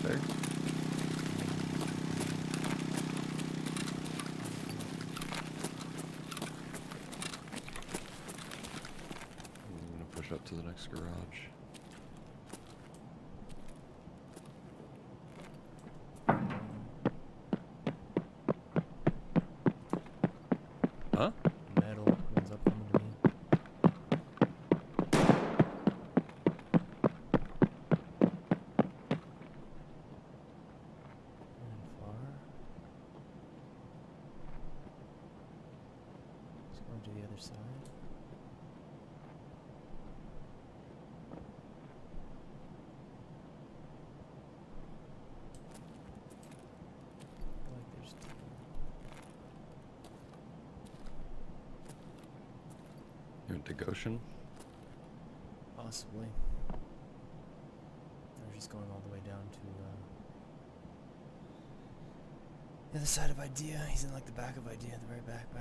there. I'm gonna push up to the next garage. Huh? Metal one's up coming to me. And far. Just going to the other side. I feel like there's two. You went to Goshen? Possibly. Or just going all the way down to the other side of Idea. He's in like the back of Idea, the very back.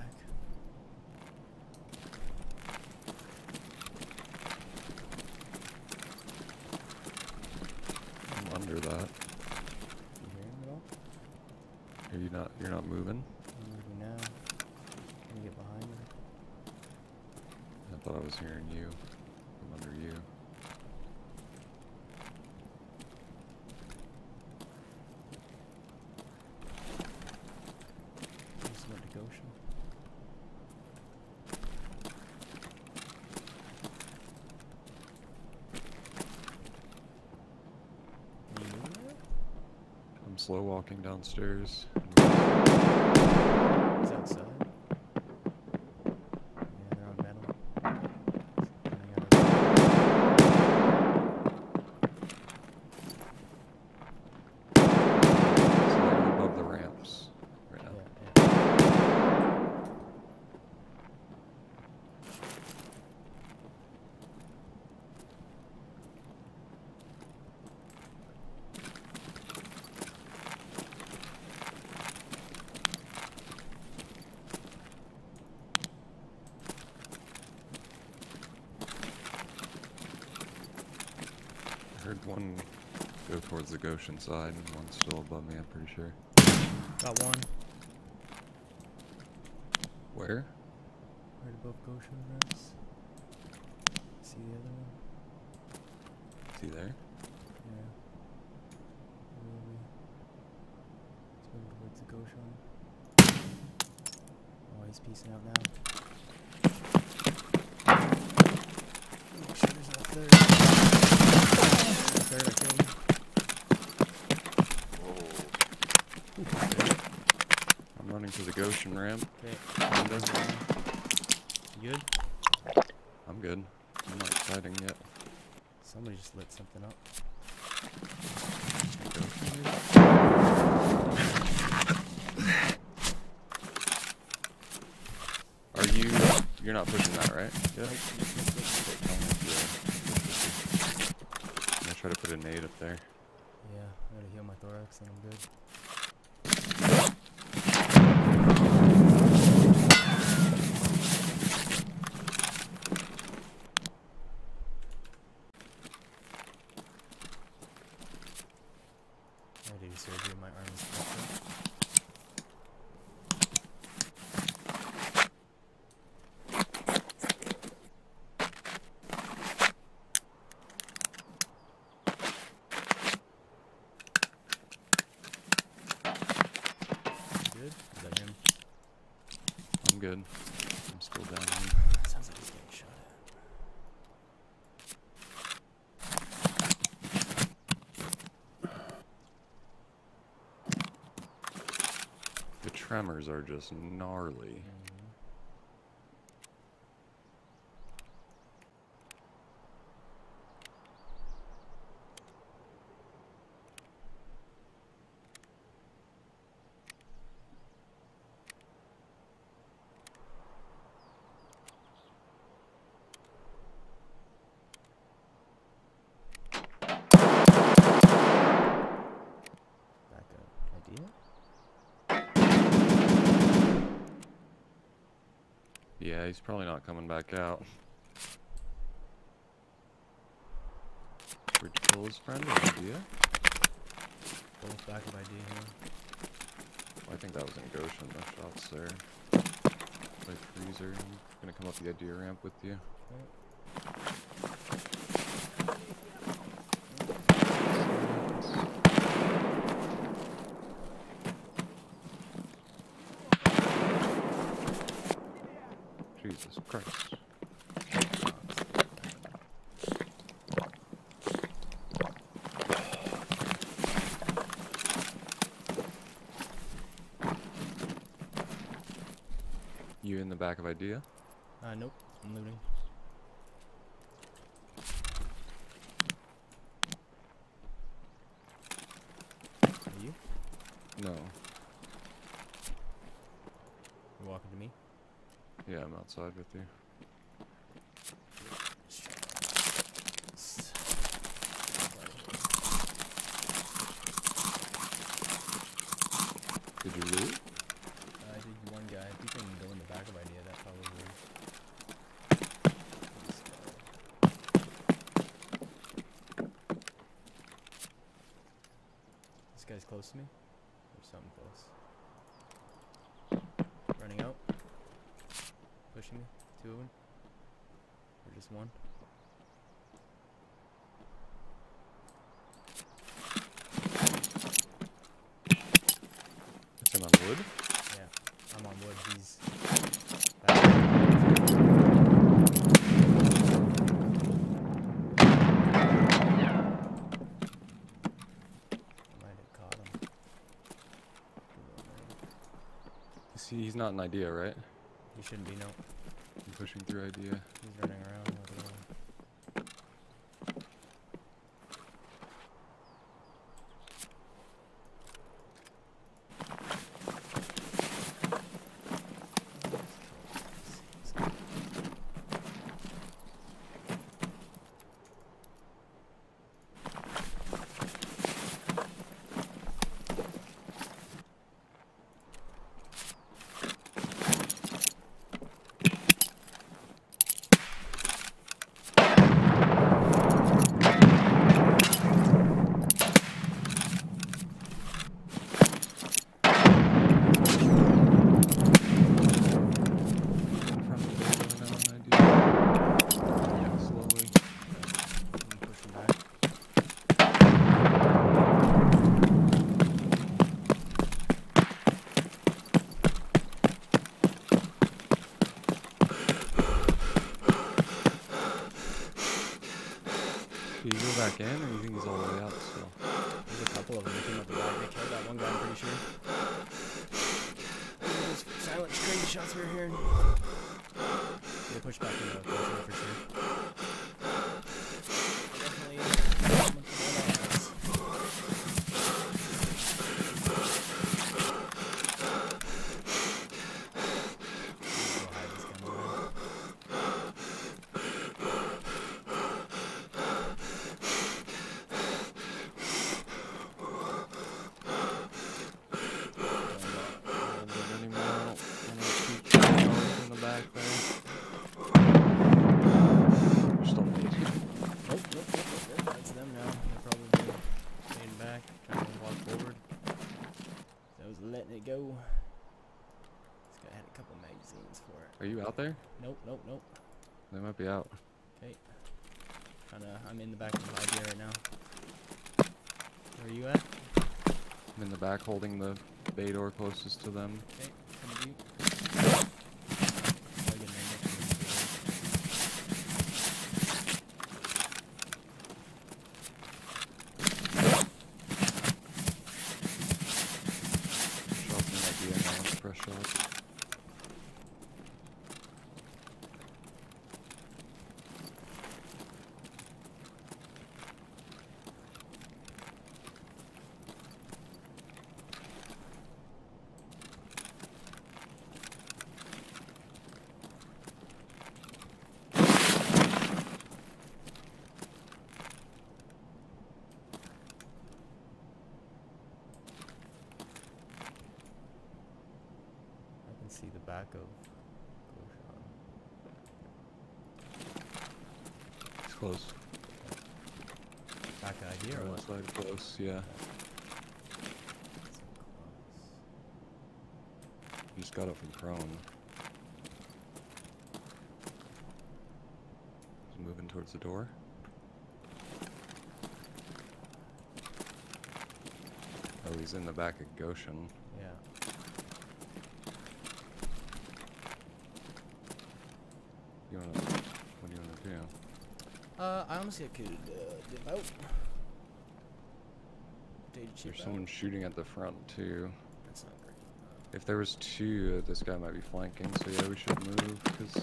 I'm under that. You hear him at all? Are you not? You're not moving? I'm moving now. Can you get behind him? I thought I was hearing you. I'm under you. Just went to Goshen. Are you moving there? I'm slow walking downstairs. He's outside. Yeah, they're on metal. Coming out of Slightly above the ramps right now. yeah. I heard one go towards the Goshen side and one's still above me, I'm pretty sure. Got one. Where? Right above Goshen ramps. See the other one? Is he there? Yeah. Will be. It's moving towards the Goshen. Oh, he's piecing out now. Make sure there's no third. Third, I killed him. I'm running to the Goshen ramp. Okay. Window. You good? I'm good. I'm not fighting yet. Somebody just lit something up. Goshen, maybe? Are you... You're not pushing that, right? Yeah. I'm gonna try to put a nade up there. Yeah, I gotta heal my thorax and I'm good. I had to do surgery, my arm is fucked up. Good? Is that him? I'm good. I'm still down. Sounds like he's getting shot at. The tremors are just gnarly. Back up. Idea? Yeah, he's probably not coming back out. Where'd you kill his friend? An idea? Both back of idea here. I think that was in Goshen, the shots there. By Freezer. I'm gonna come up the idea ramp with you. Jesus Christ. You in the back of idea? Nope. I'm looting. Are you? No. You're walking to me? Yeah, I'm outside with you. Did you loot? I did one guy. If you can go in the back of idea, that probably. This guy's close to me. There's something close. Running out. Pushing me. 2 of them. Or just one. It's him on wood? Yeah. I'm on wood. He's might have caught him. See, he's not an idea, right? He shouldn't be, no. I'm pushing through idea. He's running around. I don't know. Do you go back in, or you think he's all the way out still? There's a couple of them that came up the back. They killed that one guy, I'm pretty sure. Those silent screen shots we were hearing. They push back in the building for sure. Definitely. Letting it go. This guy had a couple magazines for it. Are you out there? Nope, nope, nope. They might be out. Okay. I'm in the back of the idea right now. Where are you at? I'm in the back holding the bay door closest to them. Okay, come to you. See the back of Goshen. It's close. Back idea or what? Side close, yeah. Just got up from prone. He's moving towards the door. Oh, he's in the back of Goshen. Yeah. What do you wanna do? I honestly could dip out. There's someone shooting at the front too. That's not great. If there was two, this guy might be flanking, so yeah, we should move, because...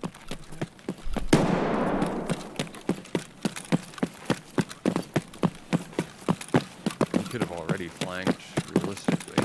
He could have already flanked, realistically.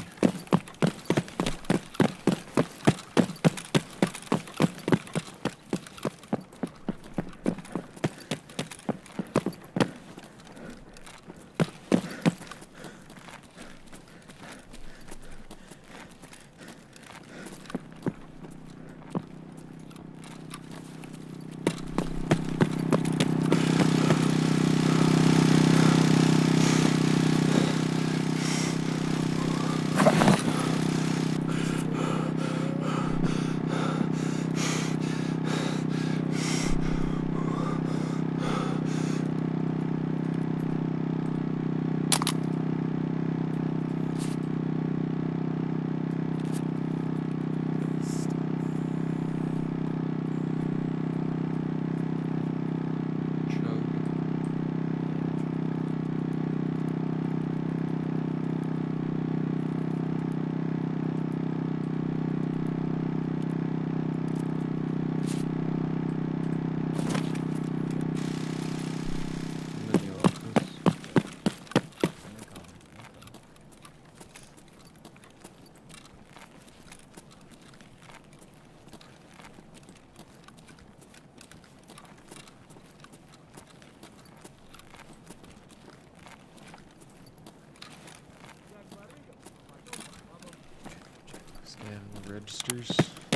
Scan the registers.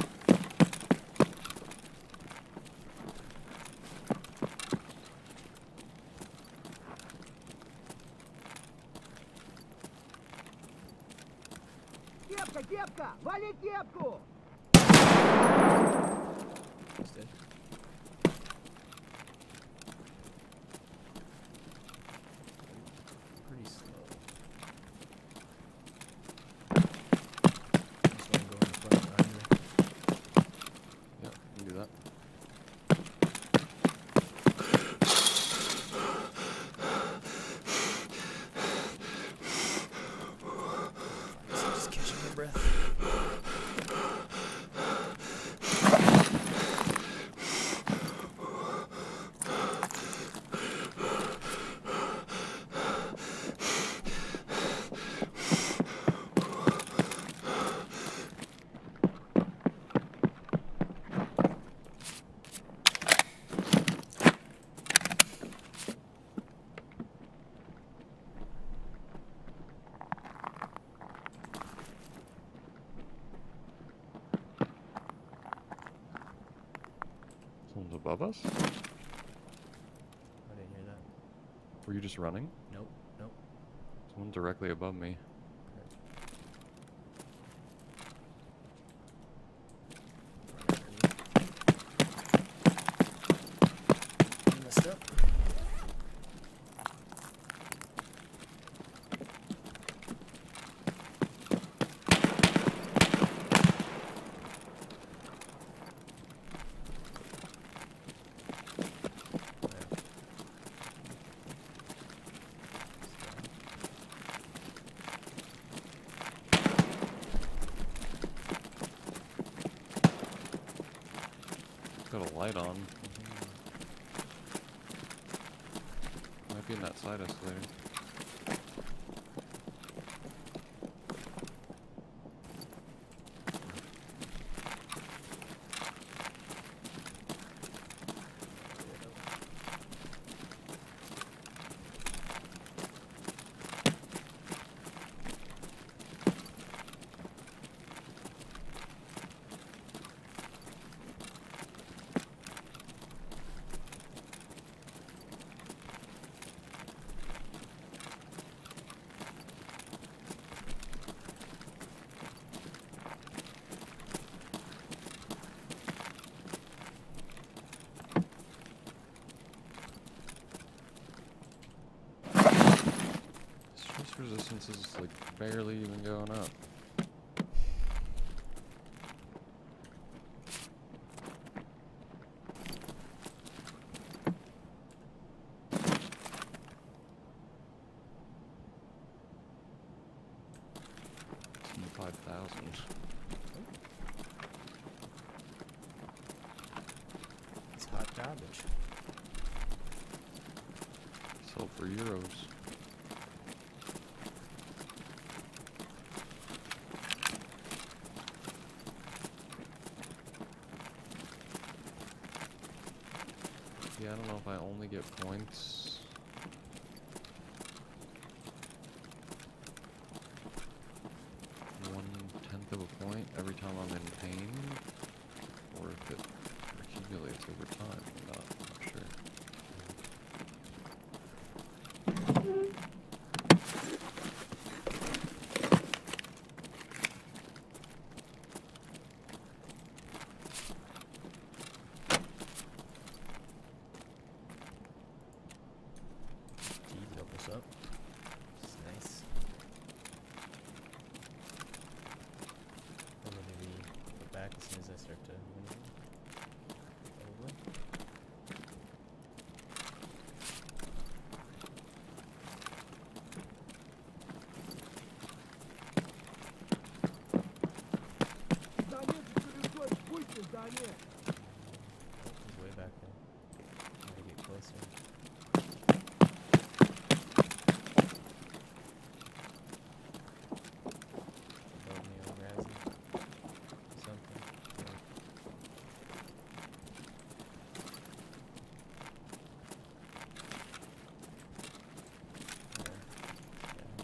Кепка, кепка! Вали кепку! He's dead. Pretty slow. Just wanna go in the front behind me. Yeah, we can do that. Just catching my breath. Someone's above us? I didn't hear that. Were you just running? Nope, nope. Someone directly above me. Messed up. Got a light on. Might be in that side escalator. barely even going up. T5000. It's hot garbage. Sold for euros. Yeah, I don't know if I only get points. 1/10 of a point every time I'm in pain, or if it accumulates over time. I'm not sure. Geez, doubles up. It's nice. I'm gonna be go back as soon as I start to win. Probably. Здание. Oh, he's way back there. I'm gonna get closer. Above me or Razzie. Something. There. Yeah.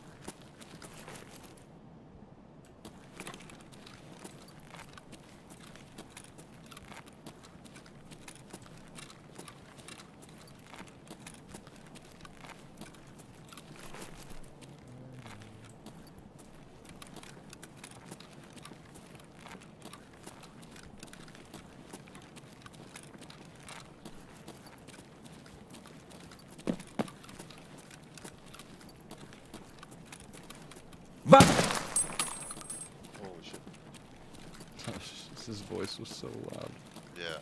Holy shit. His voice was so loud. Yeah.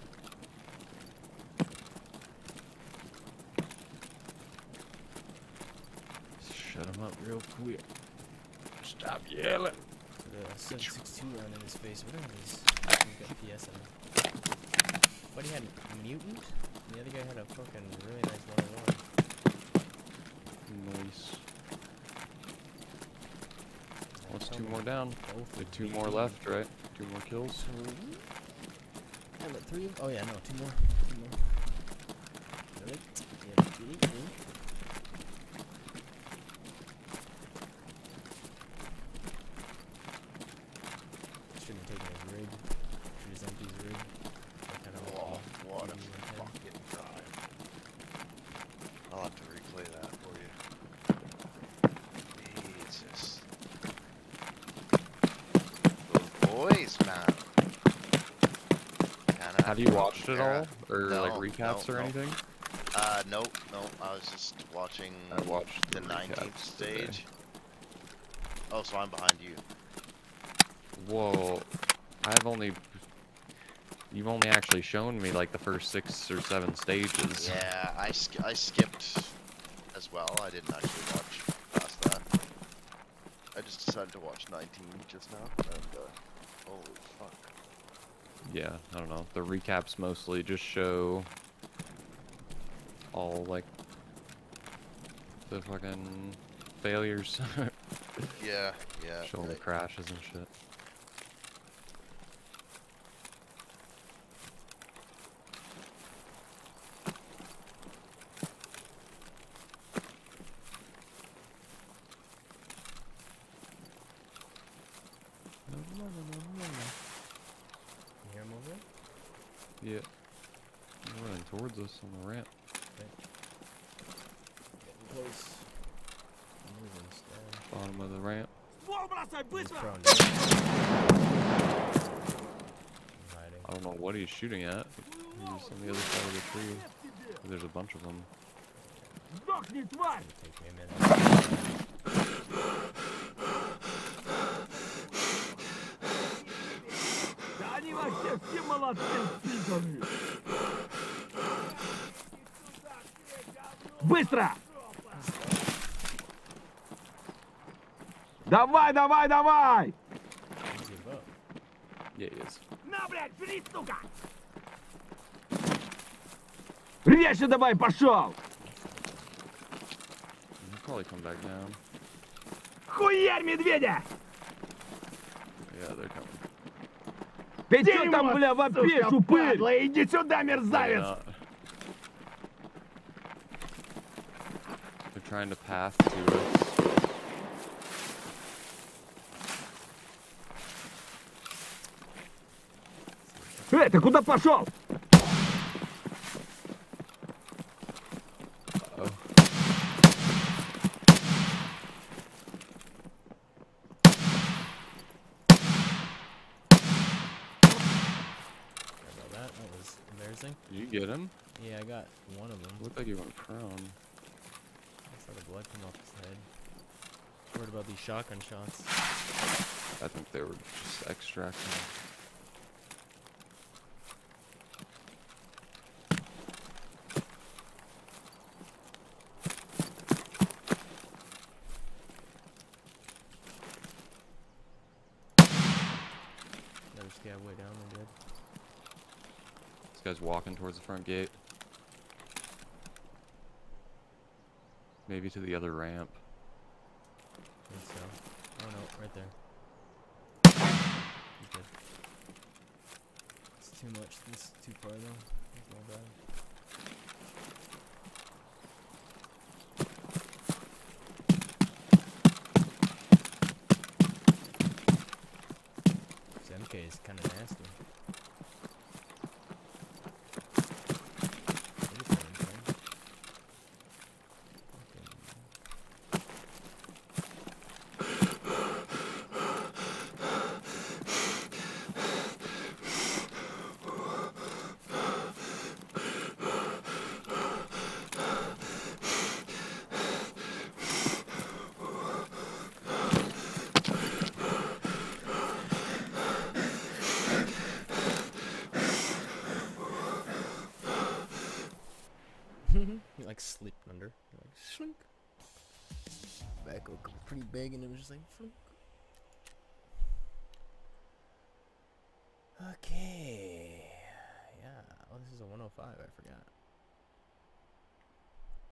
Shut him up real quick. Stop yelling. The 762 round in his face. What are these? He's got PS in him. But he had mutant? The other guy had a fucking really nice 101. Nice. What's two more down? With two more left, right? Two more kills. I'm at 3. Oh yeah, no, 2 more. 2 more. Really? Yeah, 3. Shouldn't have taken his rig. Should just empty his rig. Kind of Oh, what a fucking drive. I'll have to replay that for you. Jesus. Those boys, man. Have you watched it all? Or No, like recaps no, or no. anything? Nope. I was just watching I watched the the 19th recaps today. stage. Oh, so I'm behind you. Whoa. You've only actually shown me like the first 6 or 7 stages. Yeah, I skipped as well. I didn't actually watch past that. I just decided to watch 19 just now, and holy fuck. Yeah, I don't know. The recaps mostly just show all like the fucking failures. Yeah. Show all the crashes and shit. You hear him over there? Yeah. He's running towards us on the ramp. Getting close. I'm moving slow. Bottom of the ramp. Ствол бросай, He's быстро! prone down. I'm hiding. I don't know what he's shooting at. He's on the other side of the tree. There's a bunch of them. Сдохни, тварь! Take me a minute. Они вообще все молодцы, пидоры. Быстро! Давай, давай, давай! He's give up. Yeah, he is. На, блядь, жри, сука! Резче давай, пошел! He'll probably come back down. Хуярь медведя! Yeah, they're coming. Ты чё там, бля, вопишь, упырь? Иди сюда, Maybe мерзавец! not. They're trying to path to us. Ты куда пошел? Uh-oh. Sorry about that. That was embarrassing. Did you get him? Yeah, I got one of them. Looked like he went prone. I saw the blood come off his head. Worried about these shotgun shots. I think they were just extracting. Another scab way down, they're dead. This guy's walking towards the front gate. Maybe to the other ramp. I think so. Oh no, right there. He's dead. It's too much. This is too far though. He's gonna die. This MK is kind of nasty. I just got inside. Fucking- He like slipped under. He like slink. Back looked pretty big and it was just like flunk. Okay. Yeah. Oh, this is a 105. I forgot.